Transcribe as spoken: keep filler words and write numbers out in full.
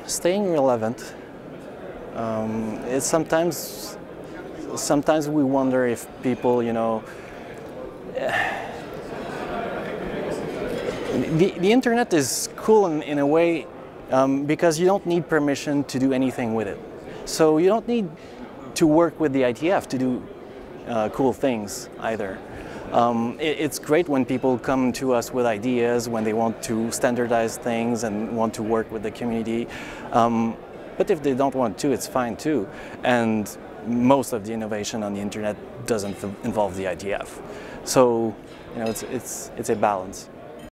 staying relevant. Um, it's sometimes, sometimes we wonder if people, you know, the, the internet is cool in, in a way um, because you don't need permission to do anything with it. So you don't need to work with the I E T F to do uh, cool things either. Um, it, it's great when people come to us with ideas, when they want to standardize things and want to work with the community. Um, but if they don't want to, it's fine too. And most of the innovation on the internet doesn't involve the I E T F. So, you know, it's, it's, it's a balance.